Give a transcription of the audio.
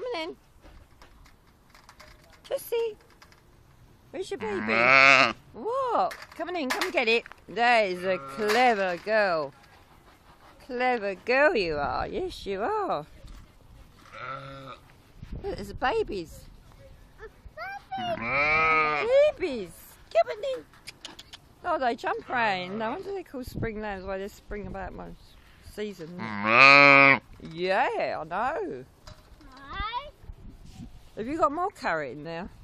on in. Jessie. Where's your baby? What? Come on in, come get it. That is a clever girl. Clever girl you are. Yes, you are. Look, there's babies. Babies. Come on in. Oh, they jump around. No wonder they're called spring lambs. Why they spring about my season. Yeah, I know. Have you got more carrot in there?